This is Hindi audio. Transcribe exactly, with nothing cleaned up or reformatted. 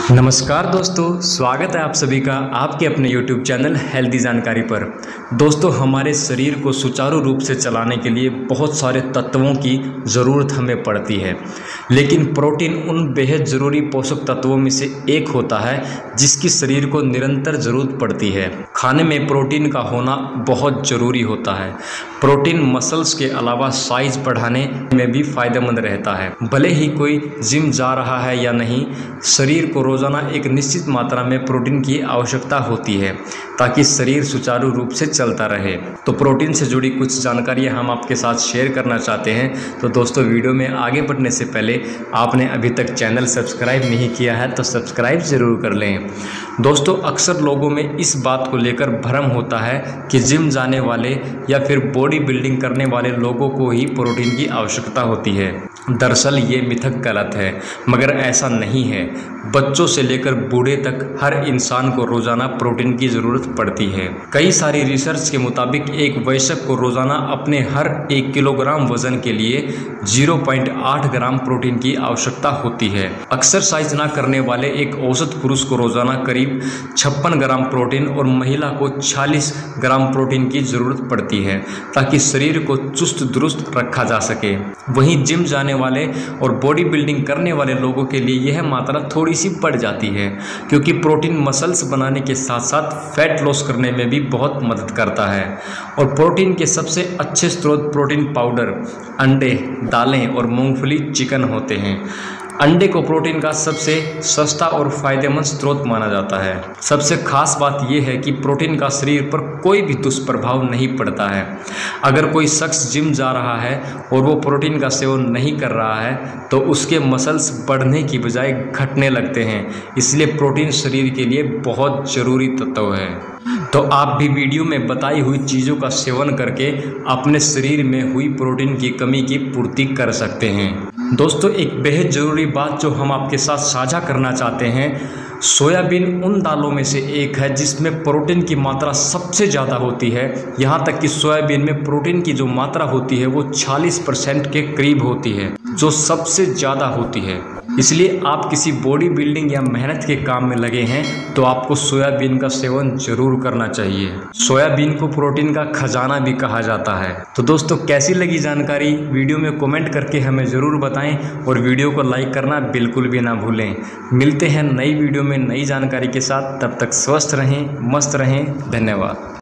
नमस्कार दोस्तों, स्वागत है आप सभी का आपके अपने यूट्यूब चैनल हेल्दी जानकारी पर। दोस्तों, हमारे शरीर को सुचारू रूप से चलाने के लिए बहुत सारे तत्वों की ज़रूरत हमें पड़ती है, लेकिन प्रोटीन उन बेहद ज़रूरी पोषक तत्वों में से एक होता है जिसकी शरीर को निरंतर ज़रूरत पड़ती है। खाने में प्रोटीन का होना बहुत ज़रूरी होता है। प्रोटीन मसल्स के अलावा साइज बढ़ाने में भी फ़ायदेमंद रहता है। भले ही कोई जिम जा रहा है या नहीं, शरीर को रोज़ाना एक निश्चित मात्रा में प्रोटीन की आवश्यकता होती है ताकि शरीर सुचारू रूप से चलता रहे। तो प्रोटीन से जुड़ी कुछ जानकारियाँ हम आपके साथ शेयर करना चाहते हैं। तो दोस्तों, वीडियो में आगे बढ़ने से पहले आपने अभी तक चैनल सब्सक्राइब नहीं किया है तो सब्सक्राइब ज़रूर कर लें। दोस्तों, अक्सर लोगों में इस बात को लेकर भ्रम होता है कि जिम जाने वाले या फिर बॉडी बिल्डिंग करने वाले लोगों को ही प्रोटीन की आवश्यकता होती है। दरअसल ये मिथक गलत है, मगर ऐसा नहीं है। बच्चों से लेकर बूढ़े तक हर इंसान को रोज़ाना प्रोटीन की ज़रूरत पड़ती है। कई सारी रिसर्च के मुताबिक एक वयस्क को रोज़ाना अपने हर एक किलोग्राम वजन के लिए ज़ीरो पॉइंट आठ ग्राम प्रोटीन की आवश्यकता होती है। एक्सरसाइज ना करने वाले एक औसत पुरुष को रोज़ाना करीब छप्पन ग्राम प्रोटीन और महिला को छियालीस ग्राम प्रोटीन की ज़रूरत पड़ती है ताकि शरीर को चुस्त दुरुस्त रखा जा सके। वहीं जिम जाने वाले और बॉडी बिल्डिंग करने वाले लोगों के लिए यह मात्रा थोड़ी सी बढ़ जाती है, क्योंकि प्रोटीन मसल्स बनाने के साथ साथ फैट लॉस करने में भी बहुत मदद करता है। और प्रोटीन के सबसे अच्छे स्रोत प्रोटीन पाउडर, अंडे, दालें और मूंगफली, चिकन होते हैं। अंडे को प्रोटीन का सबसे सस्ता और फायदेमंद स्रोत माना जाता है। सबसे खास बात यह है कि प्रोटीन का शरीर पर कोई भी दुष्प्रभाव नहीं पड़ता है। अगर कोई शख्स जिम जा रहा है और वो प्रोटीन का सेवन नहीं कर रहा है तो उसके मसल्स बढ़ने की बजाय घटने लगते हैं। इसलिए प्रोटीन शरीर के लिए बहुत ज़रूरी तत्व है। तो आप भी वीडियो में बताई हुई चीज़ों का सेवन करके अपने शरीर में हुई प्रोटीन की कमी की पूर्ति कर सकते हैं। दोस्तों, एक बेहद ज़रूरी बात जो हम आपके साथ साझा करना चाहते हैं, सोयाबीन उन दालों में से एक है जिसमें प्रोटीन की मात्रा सबसे ज़्यादा होती है। यहाँ तक कि सोयाबीन में प्रोटीन की जो मात्रा होती है वो चालीस परसेंट के करीब होती है, जो सबसे ज़्यादा होती है। इसलिए आप किसी बॉडी बिल्डिंग या मेहनत के काम में लगे हैं तो आपको सोयाबीन का सेवन जरूर करना चाहिए। सोयाबीन को प्रोटीन का खजाना भी कहा जाता है। तो दोस्तों, कैसी लगी जानकारी वीडियो में कमेंट करके हमें ज़रूर बताएं और वीडियो को लाइक करना बिल्कुल भी ना भूलें। मिलते हैं नई वीडियो में नई जानकारी के साथ। तब तक स्वस्थ रहें, मस्त रहें। धन्यवाद।